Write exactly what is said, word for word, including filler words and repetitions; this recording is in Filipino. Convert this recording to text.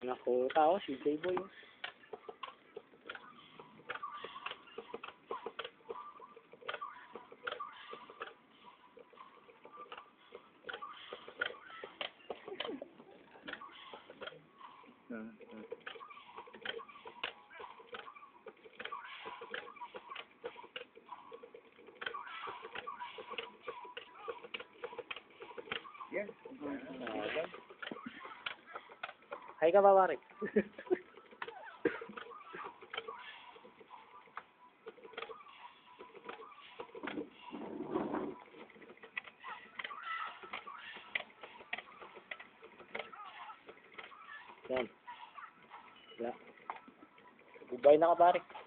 Naku, tao, si Playboy. Hmm. Yes. Hay ka ba, pare? Yan. Wala. Bubay na ka, pare.